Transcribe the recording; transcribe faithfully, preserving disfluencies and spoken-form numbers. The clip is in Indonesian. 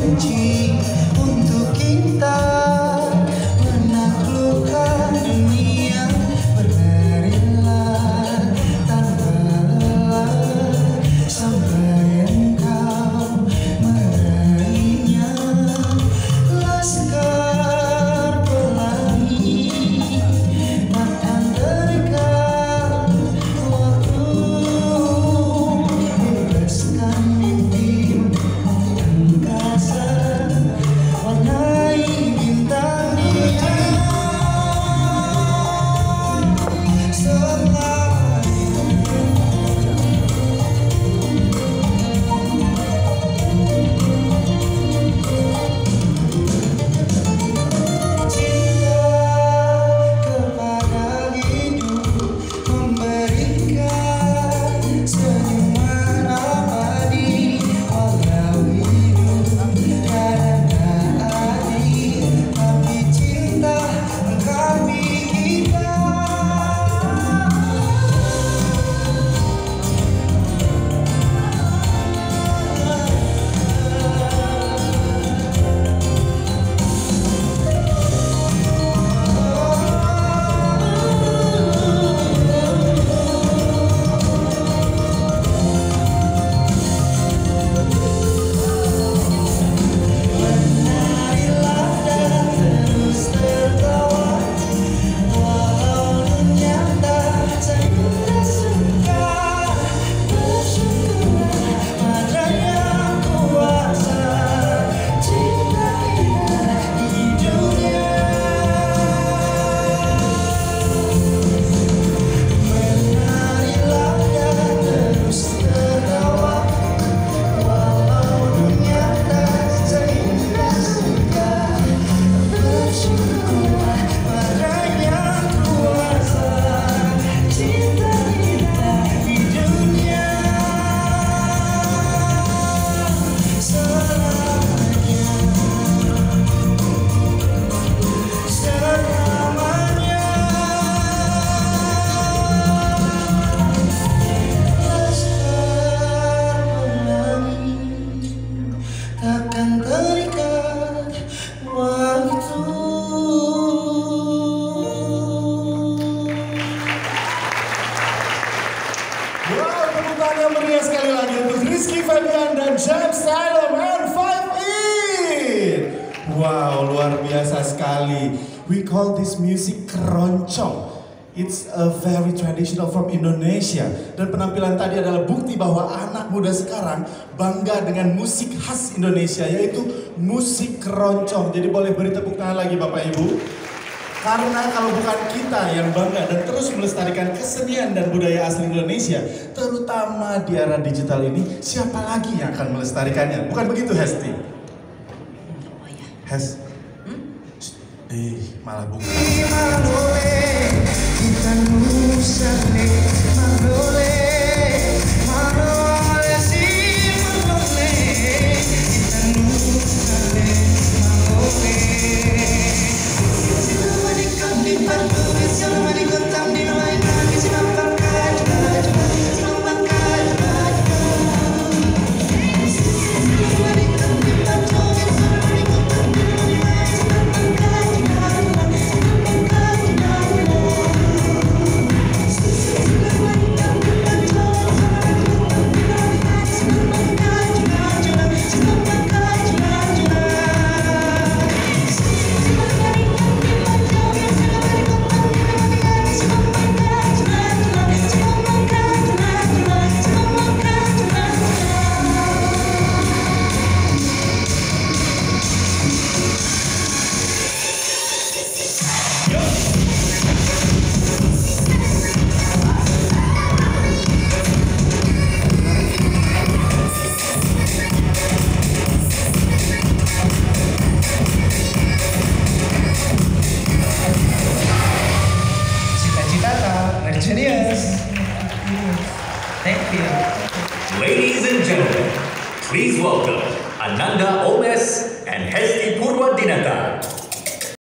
kunci untuk kita menaklukkan dunia. Berdarilah tanpa lelah sampai engkau meraihnya. Laskar pelangi takkan terikat waktu. Bebaskan mimpi angkasa, warnai bintang dunia. Takkan terikat waktu. Wow, tepuk yang meriah sekali lagi untuk Rizky Febian dan James Tyler and Five In. Wow, luar biasa sekali. We call this music keroncong. It's a very traditional from Indonesia. Dan penampilan tadi adalah bukti bahwa anak muda sekarang bangga dengan musik khas Indonesia, yaitu musik keroncong. Jadi boleh beri tepuk tangan lagi Bapak Ibu. Karena kalau bukan kita yang bangga dan terus melestarikan kesenian dan budaya asli Indonesia, terutama di era digital ini, siapa lagi yang akan melestarikannya? Bukan begitu, Hesti? Hes? Eh, malah bukan. Kita nusane manole manole si manole. Kita nusane manole. Sila manikam di pandu, sila manikam tam di lain lagi. Sila bangkai, sila bangkai. Sila manikam di pandu, sila manikam tam di lain lagi. Sila bangkai, sila bangkai. Thank you. Ladies and gentlemen, please welcome Ananda Om